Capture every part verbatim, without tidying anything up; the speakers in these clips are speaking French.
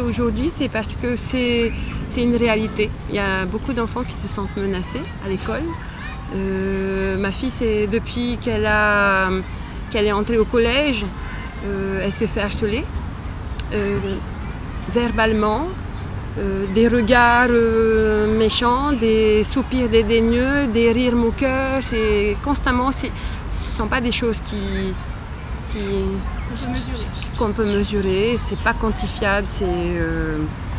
aujourd'hui, c'est parce que c'est une réalité. Il y a beaucoup d'enfants qui se sentent menacés à l'école. Euh, ma fille, c'est depuis qu'elle qu'elle est entrée au collège, euh, elle se fait harceler euh, verbalement, euh, des regards euh, méchants, des soupirs dédaigneux, des rires moqueurs. C'est constamment, ce ne sont pas des choses qui, qui qu'on peut mesurer. Qu'on peut mesurer, c'est pas quantifiable, c'est euh,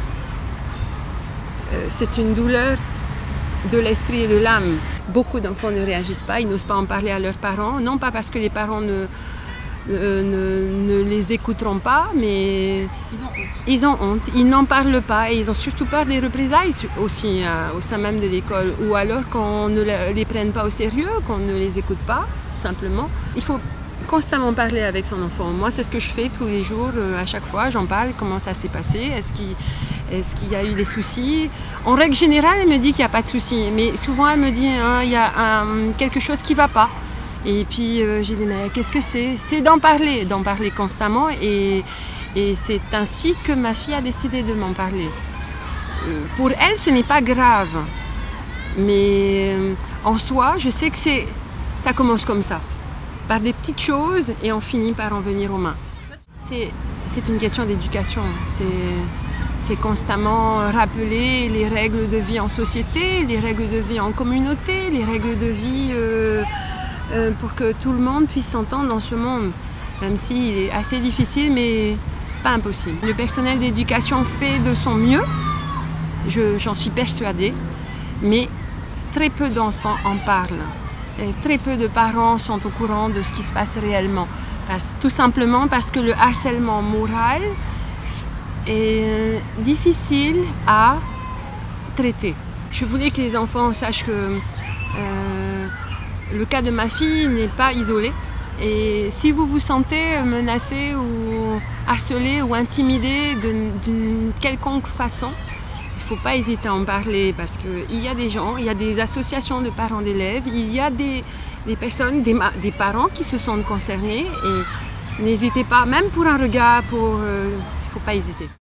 euh, c'est une douleur de l'esprit et de l'âme. Beaucoup d'enfants ne réagissent pas, ils n'osent pas en parler à leurs parents, non pas parce que les parents ne, ne, ne, ne les écouteront pas, mais ils ont honte. Ils ont honte, ils n'en parlent pas et ils ont surtout peur des représailles aussi euh, au sein même de l'école, ou alors qu'on ne les prenne pas au sérieux, qu'on ne les écoute pas, tout simplement. Il faut constamment parler avec son enfant. Moi, c'est ce que je fais tous les jours, euh, à chaque fois, j'en parle, comment ça s'est passé, est-ce qu'il est-ce qu'il y a eu des soucis. En règle générale, elle me dit qu'il n'y a pas de soucis, mais souvent elle me dit hein, il y a un, quelque chose qui ne va pas. Et puis euh, j'ai dit mais qu'est-ce que c'est? C'est d'en parler, d'en parler constamment et, et c'est ainsi que ma fille a décidé de m'en parler. Euh, pour elle, ce n'est pas grave, mais euh, en soi, je sais que c'est, ça commence comme ça. Par des petites choses et on finit par en venir aux mains. C'est une question d'éducation. C'est constamment rappeler les règles de vie en société, les règles de vie en communauté, les règles de vie euh, euh, pour que tout le monde puisse s'entendre dans ce monde. Même s'il est assez difficile, mais pas impossible. Le personnel d'éducation fait de son mieux, j'en suis persuadée, mais très peu d'enfants en parlent. Et très peu de parents sont au courant de ce qui se passe réellement. Parce, tout simplement parce que le harcèlement moral est difficile à traiter. Je voulais que les enfants sachent que euh, le cas de ma fille n'est pas isolé. Et si vous vous sentez menacé ou harcelé ou intimidé d'une quelconque façon, il ne faut pas hésiter à en parler parce qu'il y a des gens, il y a des associations de parents d'élèves, il y a des, des personnes, des, des parents qui se sentent concernés et n'hésitez pas, même pour un regard, pour, euh, il ne faut pas hésiter.